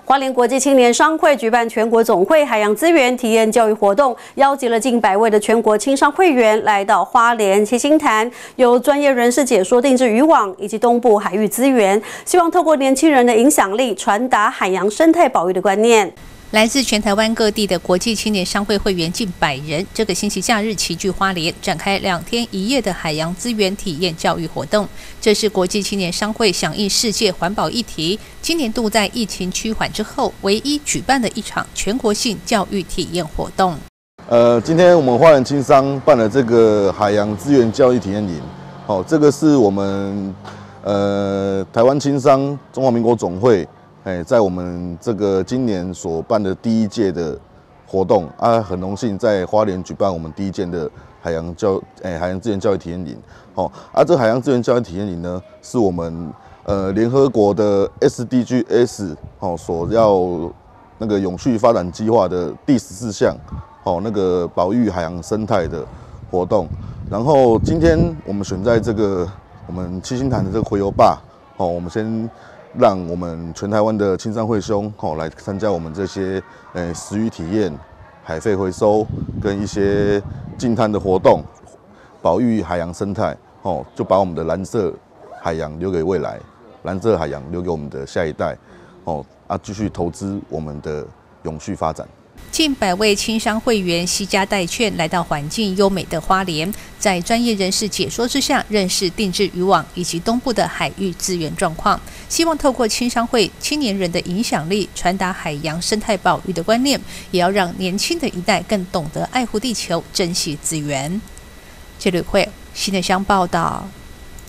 花莲国际青年商会举办全国总会海洋资源体验教育活动，邀集了近100位的全国青商会员来到花莲七星潭，由专业人士解说定置渔网以及东部海域资源，希望透过年轻人的影响力，传达海洋生态保育的观念。 来自全台湾各地的国际青年商会会员近100人，这个星期假日齐聚花莲，展开2天1夜的海洋资源体验教育活动。这是国际青年商会响应世界环保议题，今年度在疫情趋缓之后，唯一举办的一场全国性教育体验活动。 今天我们花莲青商办了这个海洋资源教育体验营，这个是我们台湾青商中华民国总会。 在我们这个今年所办的第1届的活动很荣幸在花莲举办我们第1届的海洋资源教育体验营。这海洋资源教育体验营呢，是我们联合国的 SDGs 所要那个永续发展计划的第14项，那个保育海洋生态的活动。然后今天我们选在这个我们七星潭的这个洄游坝，我们先。 让我们全台湾的青商会兄来参加我们这些食鱼体验、海废回收跟一些净滩的活动，保育海洋生态就把我们的蓝色海洋留给未来，蓝色海洋留给我们的下一代继续投资我们的永续发展。 近100位青商会员携家带眷来到环境优美的花莲，在专业人士解说之下，认识定置渔网以及东部的海域资源状况，希望透过青商会青年人的影响力，传达海洋生态保育的观念，也要让年轻的一代更懂得爱护地球、珍惜资源。这里会新的乡报道。